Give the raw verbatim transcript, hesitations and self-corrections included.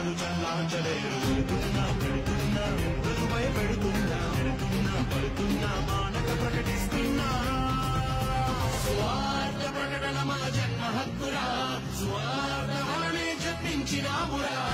ఎవరు చల్లార్చలేరు వెళుతున్నా పెడుతున్నా ఎవరు భయపెడుతున్నా పెడుతున్నా పడుతున్నా మానక ప్రకటిస్తున్నా స్వార్థ ప్రకటన మా జన్మ హక్కురా స్వార్థ వలనే జన్మించినామురా